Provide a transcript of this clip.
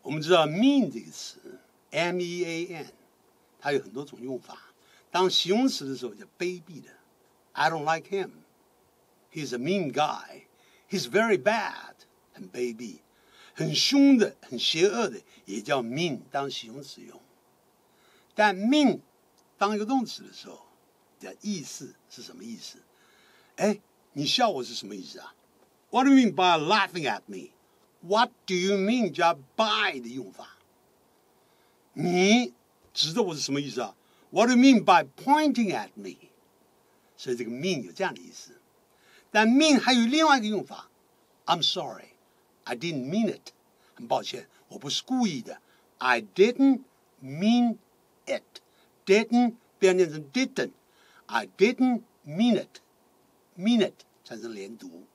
我们知道 mean 这个词 ，M-E-A-N， 它有很多种用法。当形容词的时候叫卑鄙的 ，I don't like him， he's a mean guy， he's very bad， 很卑鄙，很凶的、很邪恶的也叫 mean 当形容词用。但 mean 当一个动词的时候，的意思是什么意思？哎，你笑我是什么意思啊 ？What do you mean by laughing at me？ What do you mean 加 by 的用法？你指着我是什么意思啊 ？What do you mean by pointing at me？ 所以这个 mean 有这样的意思。但 mean 还有另外一个用法 ，I'm sorry, I didn't mean it。很抱歉，我不是故意的。I didn't mean it。didn't 变成 didn't。I didn't mean it， mean it 产生连读。